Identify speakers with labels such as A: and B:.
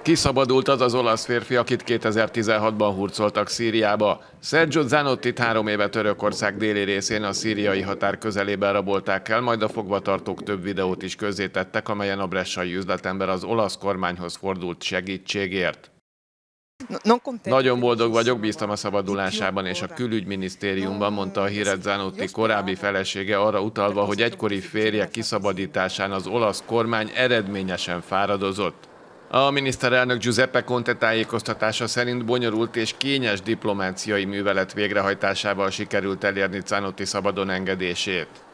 A: Kiszabadult az olasz férfi, akit 2016-ban hurcoltak Szíriába. Sergio Zanottit 3 éve Törökország déli részén a szíriai határ közelében rabolták el, majd a fogvatartók több videót is közzétettek, amelyen a bressai üzletember az olasz kormányhoz fordult segítségért. Nagyon boldog vagyok, bíztam a szabadulásában és a külügyminisztériumban, mondta a híret Zanotti korábbi felesége, arra utalva, hogy egykori férje kiszabadításán az olasz kormány eredményesen fáradozott. A miniszterelnök Giuseppe Conte tájékoztatása szerint bonyolult és kényes diplomáciai művelet végrehajtásával sikerült elérni Zanotti szabadon engedését.